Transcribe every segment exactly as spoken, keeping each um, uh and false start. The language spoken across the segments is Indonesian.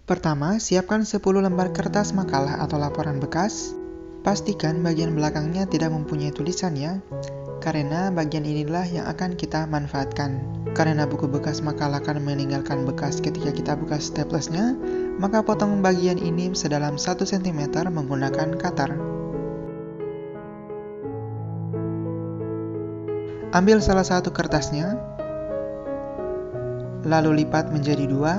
Pertama, siapkan sepuluh lembar kertas makalah atau laporan bekas. Pastikan bagian belakangnya tidak mempunyai tulisan ya, karena bagian inilah yang akan kita manfaatkan. Karena buku bekas makalah akan meninggalkan bekas ketika kita buka staplesnya, maka potong bagian ini sedalam satu sentimeter menggunakan cutter. Ambil salah satu kertasnya, lalu lipat menjadi dua.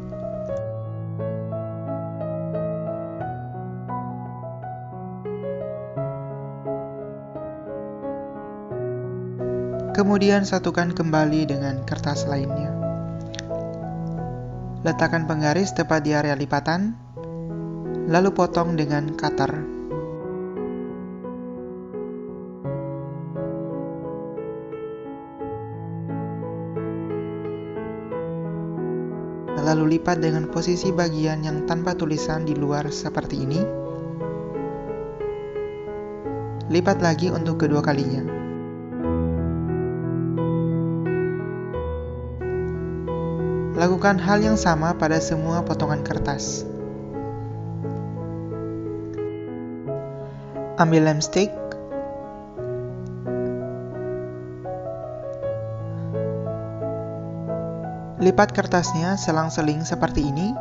Kemudian satukan kembali dengan kertas lainnya. Letakkan penggaris tepat di area lipatan, lalu potong dengan cutter. Lalu lipat dengan posisi bagian yang tanpa tulisan di luar seperti ini. Lipat lagi untuk kedua kalinya. Lakukan hal yang sama pada semua potongan kertas. Ambil lem stick, lipat kertasnya selang-seling seperti ini.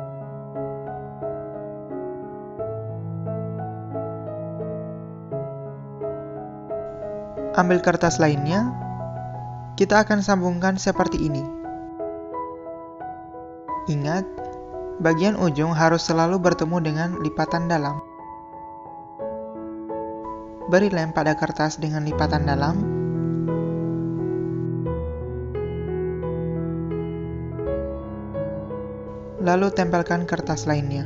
Ambil kertas lainnya, kita akan sambungkan seperti ini. Ingat, bagian ujung harus selalu bertemu dengan lipatan dalam. Beri lem pada kertas dengan lipatan dalam. Lalu tempelkan kertas lainnya.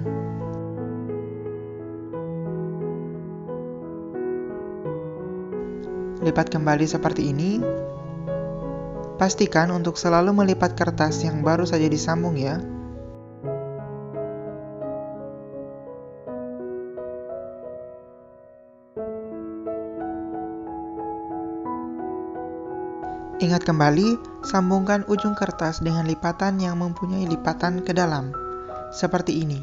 Lipat kembali seperti ini. Pastikan untuk selalu melipat kertas yang baru saja disambung ya. Ingat kembali, sambungkan ujung kertas dengan lipatan yang mempunyai lipatan ke dalam, seperti ini.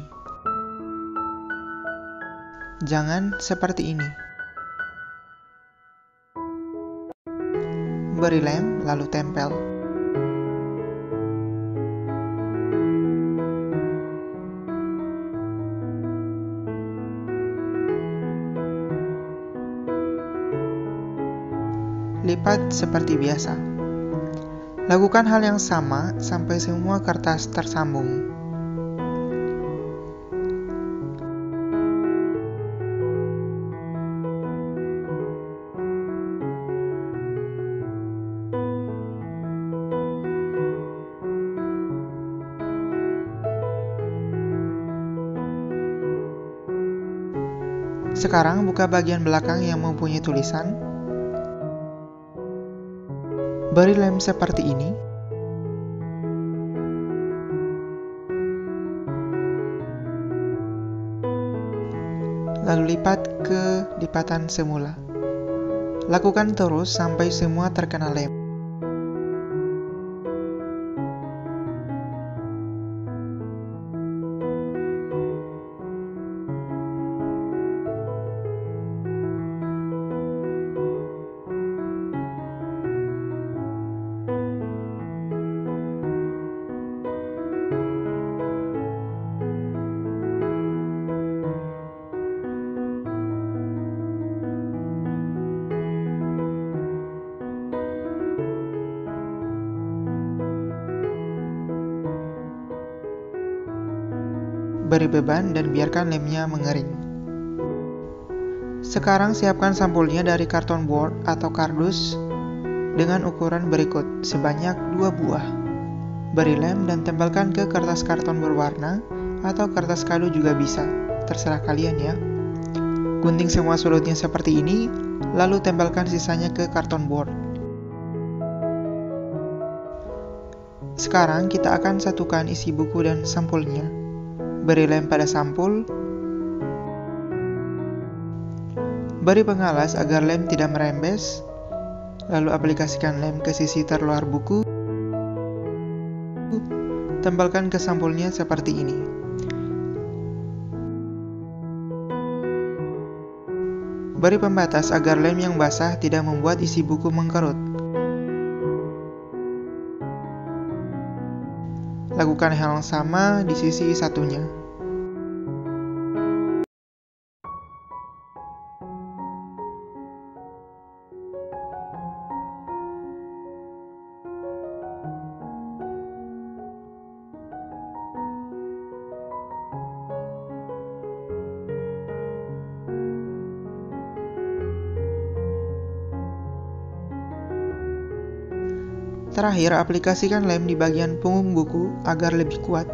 Jangan seperti ini. Beri lem, lalu tempel. Lipat seperti biasa. Lakukan hal yang sama sampai semua kertas tersambung. Sekarang buka bagian belakang yang mempunyai tulisan. Beri lem seperti ini. Lalu lipat ke lipatan semula. Lakukan terus sampai semua terkena lem. Beri beban dan biarkan lemnya mengering. Sekarang siapkan sampulnya dari karton board atau kardus dengan ukuran berikut, sebanyak dua buah. Beri lem dan tempelkan ke kertas karton berwarna atau kertas kado juga bisa, terserah kalian ya. Gunting semua sulutnya seperti ini, lalu tempelkan sisanya ke karton board. Sekarang kita akan satukan isi buku dan sampulnya. Beri lem pada sampul. Beri pengalas agar lem tidak merembes. Lalu aplikasikan lem ke sisi terluar buku. Tempelkan ke sampulnya seperti ini. Beri pembatas agar lem yang basah tidak membuat isi buku mengkerut. Lakukan hal yang sama di sisi satunya. Terakhir, aplikasikan lem di bagian punggung buku agar lebih kuat.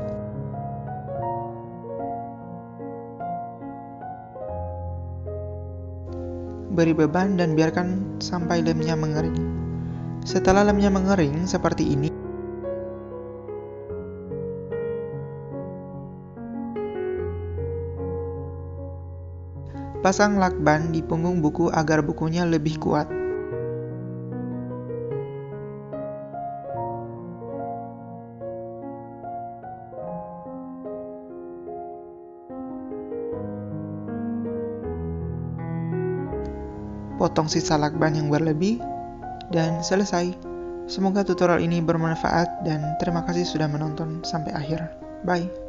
Beri beban dan biarkan sampai lemnya mengering. Setelah lemnya mengering seperti ini, pasang lakban di punggung buku agar bukunya lebih kuat. Potong sisa lakban yang berlebih, dan selesai. Semoga tutorial ini bermanfaat dan terima kasih sudah menonton sampai akhir. Bye.